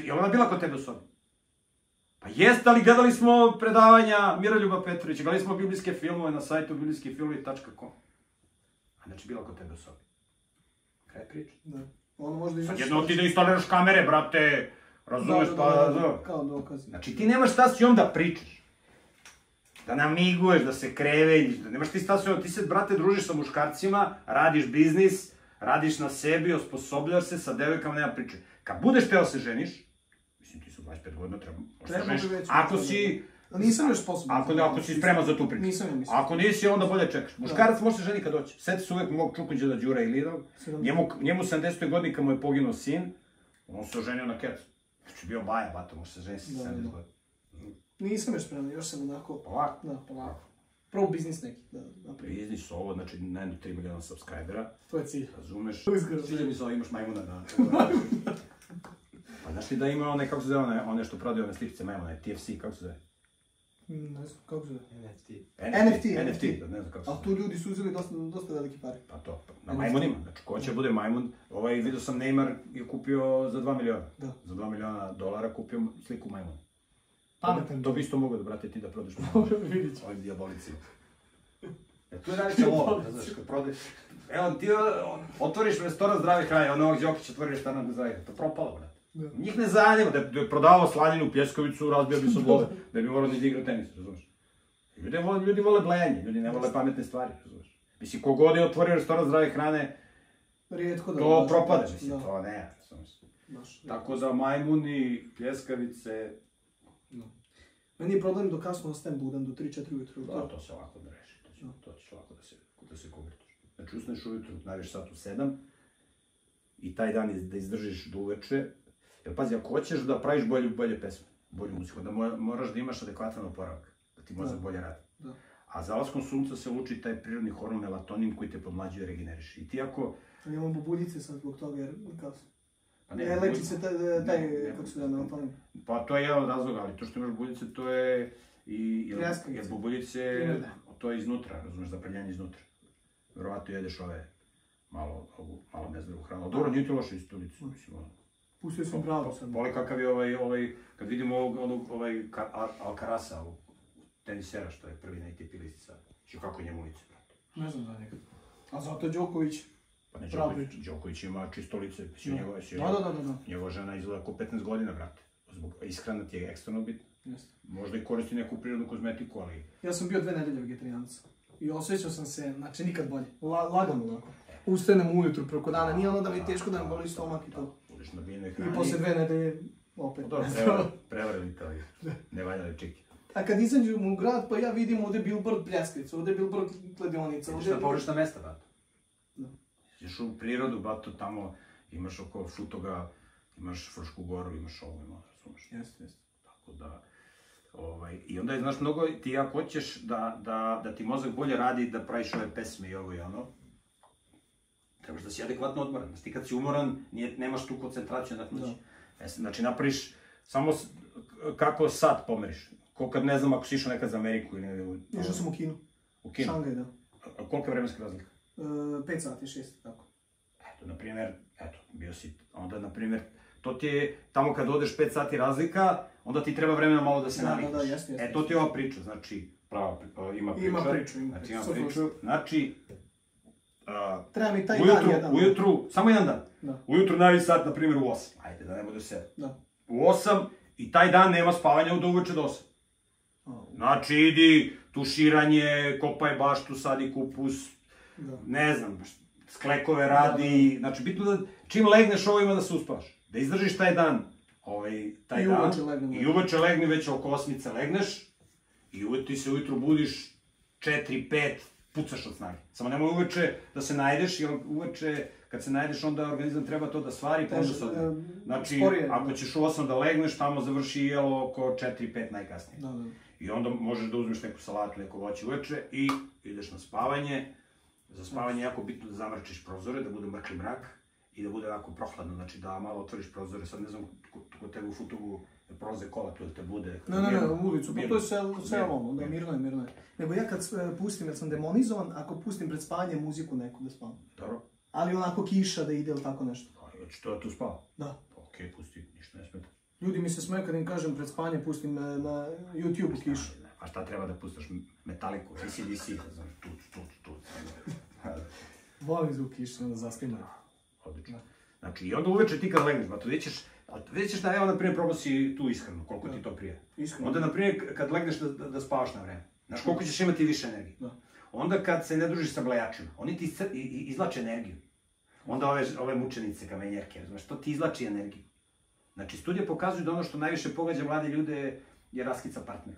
Pa jeste, ali gledali smo predavanja Miroljuba Petrovića, gledali smo biblijske filmove na sajtu biblijskifilmovi.com. A znači bila kod tebe u sobi. Kraj priče.
Da. Ono možda i...
Sad jedno ti da instaliraš kamere, brate. Razumeš, pa...
Kao dokaz.
Znači ti nemaš šta s njom da pričaš. Da namiguješ, da se kreveljiš, da nemaš ti šta s njom. Ti se, brate, družiš sa muškarcima, radiš biznis, radiš na sebi, osposobljaš se, sa devojkama nema priče. Kad budeš teo se ženiš, mislim ti su 25 godina, treba se ženiš. Ako si
A nisam još sposoban.
Ako si spreman za tu priču.
Nisam ja mislim.
Ako nisi, onda bolje čekaš. Muškarac može se ženi kad doći. Sjeti se uvijek mog Čukunđa da Đura i Lidov. Njemu 70. godini kad mu je poginuo sin, on se oženio na kecu. Znači bio baja, bato, može se ženiti 70 godina.
Nisam još spreman, još sam onako...
Polako.
Da, polako. Prvo biznis neki, da napravim.
Biznis ovo, znači na 3 miliona subscribera.
To je cilj.
Razumeš? Sviđa mi se ovo, imaš majmuna na... Pa znaš ti da ima one, kako se zove, one što prodaju one sličice majmuna, TFC, kako se zove?
Ne znam, kako se zove?
NFT, ne znam kako se zove.
Ali tu ljudi su uzeli dosta veliki pare.
Pa to, na majmunima, znači ko će bude majmun, vidio sam Neymar je kupio za 2 miliona.
Da.
Za $2 miliona kupio sliku majmuna.
Pametan.
To bi isto mogao da, brate, ti da prodaš
Dobro, vidit ću.
ovim dijabolicima. Tu je najveća lova, znaš, kad prodeš... Evo, ti otvoriš restoran zdrave hrane, ono ovog Đokić otvori restoran zdrave hrane, to je propalo, brate. Njih ne zanima, da je prodavao slaninu u Pljeskovicu, razbio bi se od love, da bi morao da igra tenis, razumiješ? Ljudi vole blejanje, ljudi ne vole pametne stvari, razumiješ? Mislim, kogod je otvorio restoran zdrave hrane,
Rijetko da...
to propade, mislim, to ne, razumiješ? Tako da majmuni, pljeskavice...
Meni je problem dok kasno ostajem budan, do 3-4 ujutru.
To se ovako da reši, to ćeš ovako da se konvertiš. Znači, ustaneš ujutru, najviš sat u 7 i taj dan da izdržiš do uveče. Jer pazi, ako hoćeš da praviš bolje pesme, bolju muziku, da moraš da imaš adekvatan oporavak, da ti mozak bolje radi. A zalaskom sunca se luči taj prirodni hormon melatonin koji te podmlađuje i regeneriš. I ti ako...
Ali imam bubuljice sad zbog toga jer kasno.
Pa
ne leči se taj, kako se da melatonin.
Pa to je jedan od razloga, ali to što imaš bubuljice to je... Jer bubuljice, to je iznutra, razumiješ, zapravljanje iznutra. Vjerovatno jedeš ove malo nezdravu hranu. Dobro, nije ti loše iz tulicu, mislim, ono.
Pustio sam pravo sad.
Poli kakav je kad vidimo Alcarasa, tenisera što je prvi na ATP listi sad. Znači kako je njemu lice, brate.
Ne znam da nekad. A zato je Đoković.
Pa ne, Đoković ima čisto lice. Njegova žena izgleda oko 15 godina, brate. Zbog ishrana ti je ekstremno bitno. Možda i koristi neku prirodnu kozmetiku, ali...
Ja sam bio 2 nedelje vegetarijanca. I osjećao sam se, znači nikad bolje. Lagano onako. Ustanem ujutru preko dana, nije ono da mi je teško da mi boli stomak i to.
Budeš na bijenoj hrani.
I poslije 2 nedelje opet.
Prevarili to, ne valjali čiki.
A kad izađem u grad, pa ja vidim ovdje billboard pljeskavica, ovdje billboard kladionica.
Ideš na pogrešna mesta, bato. Ideš u prirodu, bato, tamo imaš oko Šutoga, imaš Frušku goru, imaš ovo, razumiješ.
Jeste.
Tako da, i onda je, znaš, mnogo, ti ako hoćeš da ti mozak bolje radi, da praviš ove pesme i ovo i ono, trebaš da si adekvatno odmoran. Znači ti kad si umoran, nemaš tu koncentraciju na noći. Znači napraviš samo kako sad pomeriš. Ko kad ne znam ako si išao nekad za Ameriku ili...
Išao sam u Kinu.
U Kinu?
Šangaj, da.
A kolika je vremenska razlika?
5 sati, 6, tako.
Eto, na primjer, bio si, onda na primjer, to ti je, tamo kad odeš 5 sati razlika, onda ti treba vremena malo da se navikneš.
Da, jasno.
To ti je ova priča, znači, ima priču. Znači,
treba mi taj dan jedan.
Ujutru, samo jedan dan. Ujutru najviši sat, na primjer, u 8. Ajde, da ne bude 7. U 8 i taj dan nema spavanja od uveče do 8. Znači, idi, tuširanje, kopaj baštu, sadi kupus, ne znam, sklekove radi. Znači, bitno da čim legneš ovo ima da se uspavaš. Da izdržiš taj dan, i uveče legni, već oko 8 legneš i ti se ujutru budiš 4, 5, pucaš od snage. Samo nemoj uveče da se najdeš, jer uveče kad se najdeš onda organizam treba to da stvari, pa onda se odmah. Znači, ako ćeš u 8 da legneš, tamo završi jelo oko 4, 5 najkasnije. I onda možeš da uzmeš neku salatu, neko voće uveče i ideš na spavanje. Za spavanje je jako bitno da zamrčiš prozore, da bude mrkli mrak i da bude onako prohladno, znači da malo otvoriš prozore. Sad ne znam kod tebe u Futogu prolaze kola tu da te bude.
Ne, u ulicu, pa to je sve ono, da mirno je. Nego ja kad pustim, jer sam demonizovan, ako pustim pred spavanje muziku neku da spavam.
Dobro.
Ali onako kiša da ide ili tako nešto.
Znači to tu spava?
Da.
Okej, pusti, ništa ne smeta.
Ljudi mi se smiju kad im kažem pred spavanje pustim na YouTube kišu.
A šta treba da pustaš? Metaliku, ACDC, znaš, tuc.
Volim zvuk kiša, onda zaspimaju.
Odlično. Znači, i onda uveče ti kad legneš, bato, vidjet ćeš da, evo, na primjer, probao si tu ishranu, koliko ti to prije. Onda, na primjer, kad legneš da spavaš na vreme, znaš, koliko ćeš imati više energije. Onda kad se ne družiš sa blejačima, oni ti izvlače energiju. Onda ove mučenice, kamenjerke, znaš, to ti izvlači energiju. Znači, studije pokazuju da ono što najviše pogađa mlade ljude je raskid sa partnerom.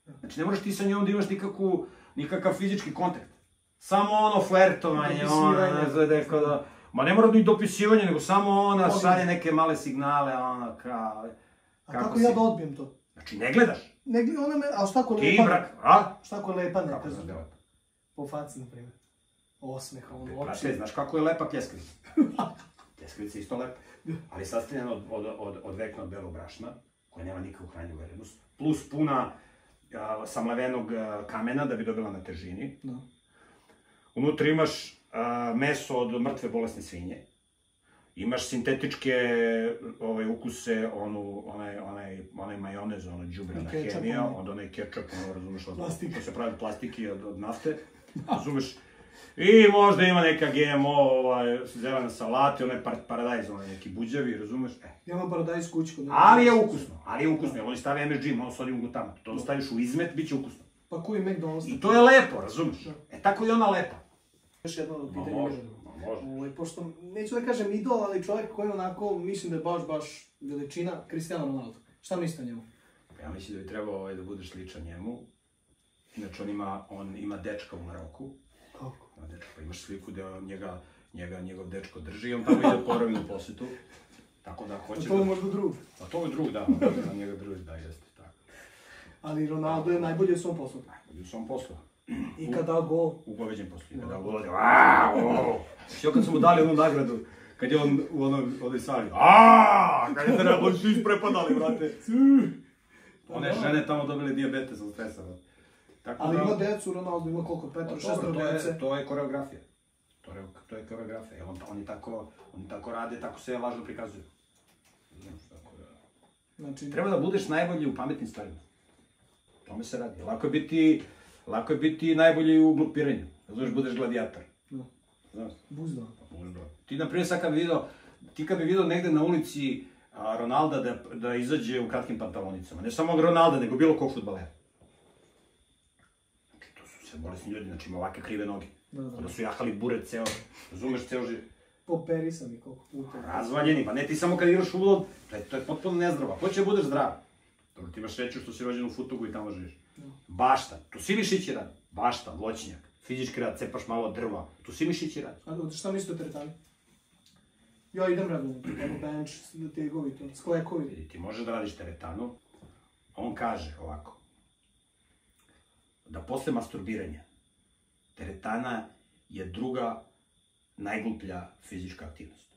Znači, ne moraš ti sa njom da imaš nikakav fizički kontakt. Samo ono flertovanje, ma ne mora ni dopisivanje, nego samo ona šalje neke male signale, ona kao...
A kako ja da odbijem to?
Znači, ne gledaš.
Ne gledam, ona me, a šta ko lepa?
Ti, brak, a?
Šta ko lepa neka?
Kako znaš da je lepa?
Po faci, na primjer. Osmeha, ono, oči.
Brate, znaš kako je lepa pljeskavica? Pljeskavica je isto lepa, ali sastavljena od veknog belog brašna, koja nema nikakvu hranjivu vrednost, plus puna samlavenog kamena da bi dobila na težini. Unutra imaš meso od mrtve bolesne svinje. Imaš sintetičke ukuse, onaj majonez, ono đubrena hemija, onda onaj kečap, ono razumeš, to se pravi plastiki od nafte, razumeš. I možda ima neka GMO, zelena salata, onaj paradajz, onaj neki buđavi, razumeš?
Ja imam paradajz kućku.
Ali je ukusno, jer oni stave MSG, malo sodium glutamat, to staviš u izmet, bit će ukusno.
Pa koji McDonald's?
I to je lepo, razumeš? Tako je ona lepa.
Još jedno pitanje.
Može.
Pošto, neću da kažem idol, ali čovjek koji onako, mislim da je baš veličina, Cristiano Ronaldo. Šta mislite o njemu?
Ja mislim da bi trebao da budeš sličan njemu. Inače, on ima dečka u Maroku.
Kako?
Pa imaš sliku da njegov dečko drži i on tamo ide poravinu posjetu. Tako da hoće...
A to je možda drug?
A to je drug, da. Njegov drug, da, jeste tako.
Ali Ronaldo je najbolji u svom poslu.
Najbolji u svom poslu.
I kad da gol?
U goveđem poslu. I kad da gol, što kad su mu dali onu nagradu, kad je on u onoj sali, kad je trebalo svi isprepadali, brate. One žene tamo dobili dijabetes od stresa, brate.
Ali ima decu, Ronaldo ima koliko, 5-6 dece?
To je koreografija. To je koreografija. Oni tako rade, tako se lažno prikazuju. Treba da budeš najbolji u pametnim stvarima. Tome se radi. Lako je biti najbolji u glupiranju. Razumiješ, budeš gladijator.
Buzda.
Ti, na primjer, sad kad bi vidio negde na ulici Ronalda da izađe u kratkim pantalonicama. Ne samo Ronalda, nego bilo kog fudbalera. To su sve bolesni ljudi, znači ima ovake krive noge. Da su jahali buret ceo, razumeš, ceo živ.
Poperisani koliko puta.
Razvaljeni, pa ne ti samo kad igraš fudbal, to je potpuno nezdravo. Ko će budeš zdrav? Dobro, ti imaš sreću što si rođen u Futogu i tamo živiš. Bašta, tu svi mišići radi. Bašta, voćnjak, fizički rad, cepaš malo drva, tu svi mišići radi.
A šta mislite o teretani? Ja idem raditi, bench, tegovi, sklekovi.
Ti možeš da radiš teretanu, on kaže ovako, da posle masturbiranja teretana je druga najgluplja fizička aktivnost.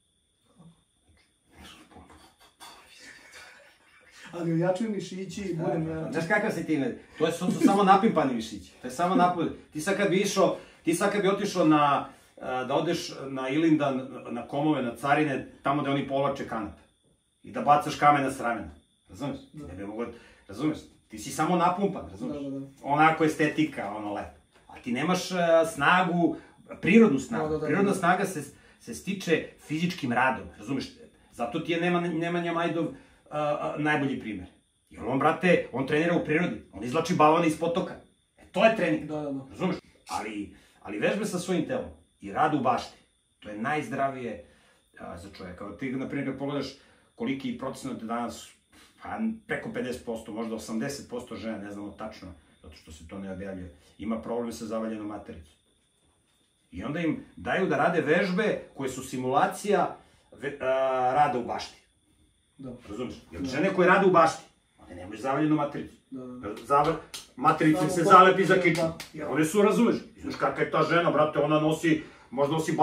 Ali ojačuju mišići i budem ja...
Znaš kakav si ti med? To su samo napimpani mišići. To je samo napimpani. Ti sad kad bi otišao da odeš na Ilindan, na Komove, na Carine, tamo gde oni povlače kanap. I da bacaš kamena s ramena. Razumeš? Ne bi mogo... Razumeš? Ti si samo napumpan, razumeš? Onako estetika, ono lepo. A ti nemaš snagu, prirodnu snagu. Prirodna snaga se stiče fizičkim radom, razumeš? Zato ti je Nemanja Majdov najbolji primjer. Jer on, brate, on trenira u prirodi. On izvlači balone iz potoka. To je trening, razumeš? Ali vežbe sa svojim telom i rad u bašti, to je najzdravije za čovjeka. Ti, na primjer, kad pogledaš koliki procenat je danas, preko 50%, možda 80% žena, ne znamo tačno, zato što se to ne objavljuje, ima problem sa zavaljenom matericom. I onda im daju da rade vežbe koje su simulacija rada u bašti. Razumiješ? Jer žene koje rade u bašti, one nemaju zavaljenu matericu. Materica se zalepi za kičmu. Jer one su, razumiješ? Znaš kakva je ta žena, brate, ona nosi, možda nosi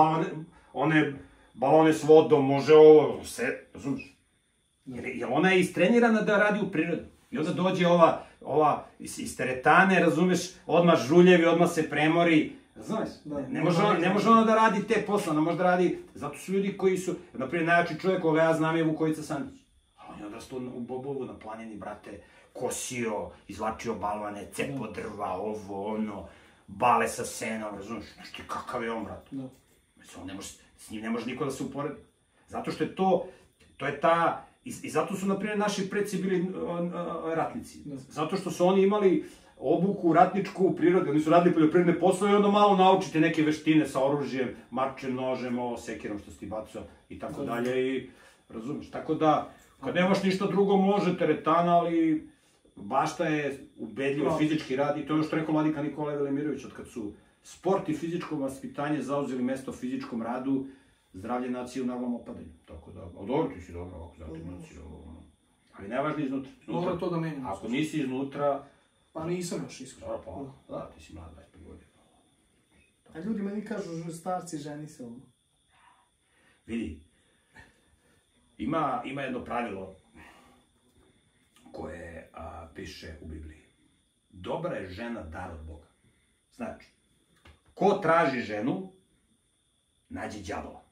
balone s vodom, može ovo, sve, razumiješ? Jer ona je istrenirana da radi u prirodi. I onda dođe ova iz teretane, razumiješ, odmah žuljevi, odmah se premori. Razumiješ? Ne može ona da radi te posle, ona može da radi, zato su ljudi koji su, naprijed najjači čovjek koga ja znam je Vukovica Sandić. A on je odrastao u Bobovu na planini, brate, kosio, izvlačio balvane, cepo drva, ovo, ono, bale sa senom, razumiješ? Znaš ti kakav je on, brate? S njim ne može niko da se uporedi. Zato što je to je ta, i zato su, naprijed, naši preci bili ratnici. Zato što su oni imali obuku ratničku u prirodi, oni su radili poljoprivredne poslove i onda malo naučite neke veštine sa oružjem, mačem, nožem, sekirom što si ti bacao i tako dalje i razumiješ. Tako da, kad nemaš ništa drugo može teretana, ali bašta je ubedljivo fizički rad i to je što rekao Vladika Nikola Velimirović, od kad su sport i fizičko vaspitanje zauzeli mesto fizičkom radu, zdravlje nacije u naglom opadanju. Tako da, ali dobro, ti si dobro ovako, zato nacije ovo. Ali najvažnije iznutra.
Dobro to da menjamo.
Ako nisi iznutra...
Pa nisam još iskreno.
Pa, da, ti si mlad 25 godina.
A ljudi meni kažu, starci, ženi se ono.
Vidi, ima jedno pravilo koje piše u Bibliji. Dobra je žena dar od Boga. Znači, ko traži ženu, nađe đavola.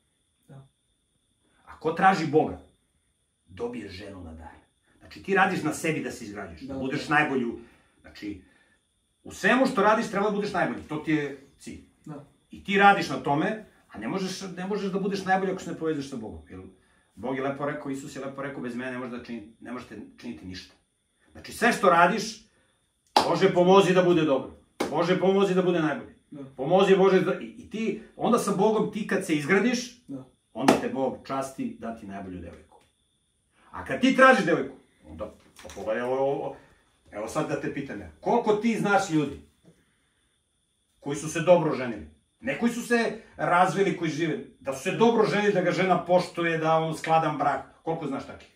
A ko traži Boga, dobije ženu na dar. Znači, ti radiš na sebi da se izgrađuješ, da budeš najbolju. Znači, u svemu što radiš treba da budeš najbolji. To ti je cilj. I ti radiš na tome, a ne možeš da budeš najbolji ako se ne povezeš sa Bogom. Jer Bog je lepo rekao, Isus je lepo rekao, bez mene ne možete činiti ništa. Znači, sve što radiš, Bože pomozi da bude dobro. Bože pomozi da bude najbolji. Pomozi Bože da... I ti, onda sa Bogom, ti kad se izgradiš, onda te Bog časti dati najbolju devojku. A kad ti tražiš devojku, onda, pogledaj ovo, evo sad da te pitam ja, koliko ti znaš ljudi koji su se dobro ženili? Ne koji su se razvili, koji žive, da su se dobro ženili, da ga žena poštuje, da on skladan brak. Koliko znaš takih?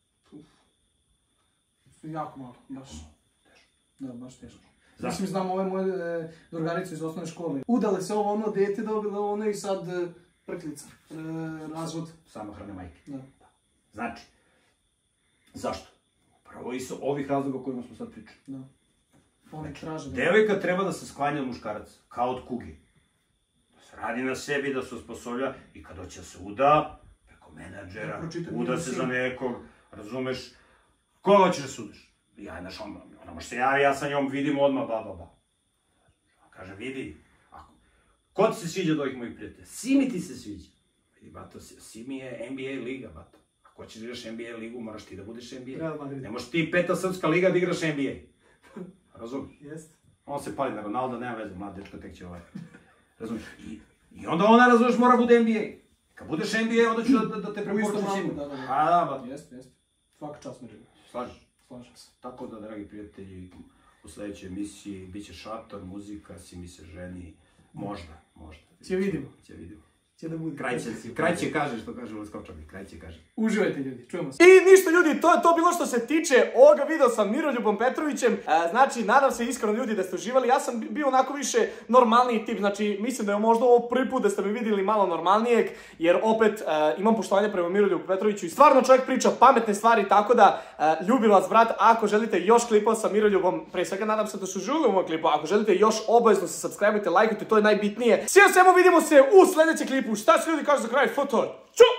Jako malo, baš. Da, baš teško. Mislim, znam ove moje drugarice iz osnovne škole. Udale se ovo ono, dete dobilo ono i sad prklica, razvod.
Samohrane majke. Da. Znači, zašto? Pravo iz ovih razloga o kojima smo sad pričali.
Da. Oni traže.
Devojka treba da se sklanja od muškaraca, kao od kuge. Da se radi na sebi, da se osposoblja i kad hoće da se uda, preko menadžera, uda se za nekog, razumeš, ko hoćeš da se udaš? Ja, znaš, ona može se javi, ja sa njom vidim odmah, ba. Kaže, vidi, ko ti se sviđa od ovih mojih prijatelja? Simi ti se sviđa. Vidi, bato, Simi je NBA liga, bato. Ako ćeš da igraš NBA ligu, moraš ti da budeš NBA. Ne možeš ti 5. srpska liga da igraš NBA. Razumiješ?
Jeste.
On se pali na Ronaldo, nema veze, mlad dečko, tek će ovaj. Razumiješ? I onda ona, razumiješ, mora bude NBA. Kad budeš NBA, onda ću da te preporučim Simi. Da,
Jeste. Svaka čast me.
Slažem se. Tako da, dragi prijatelji, u sledećoj emisiji bit će šator, muzika, Simi se ženi, možda.
Će vidimo. Će da bude.
Kraj će kaže, što kaže Leskočani, kraj će kaže.
Uživajte ljudi, čujemo se.
I ništa ljudi, to je to bilo što se tiče ovoga videa sa Miroljubom Petrovićem. Znači, nadam se iskreno ljudi da ste uživali. Ja sam bio onako više normalniji tip, znači mislim da je možda ovo prvi put da ste me vidjeli malo normalnijeg, jer opet imam poštovanje prema Miroljubu Petroviću i stvarno čovjek priča pametne stvari, tako da ljubim vas brat. Ako želite još klipova sa Miroljubom, pre svega nadam se da su živjeli u moj klipu, ako želite još obavezno se subscribe-ujte, lajkujte, to je najbitnije. Svemu vidimo se u sljedećem klipu. Šta će ljudi kažu za kraj? Fotor! Ću!